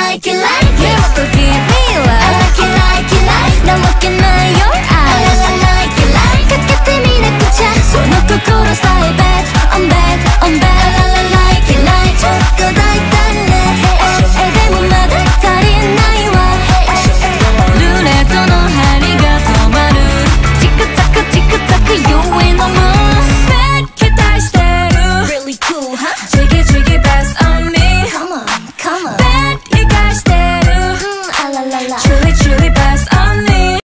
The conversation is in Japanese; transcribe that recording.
like it like it もっと君はI like it like it like 怠けないよ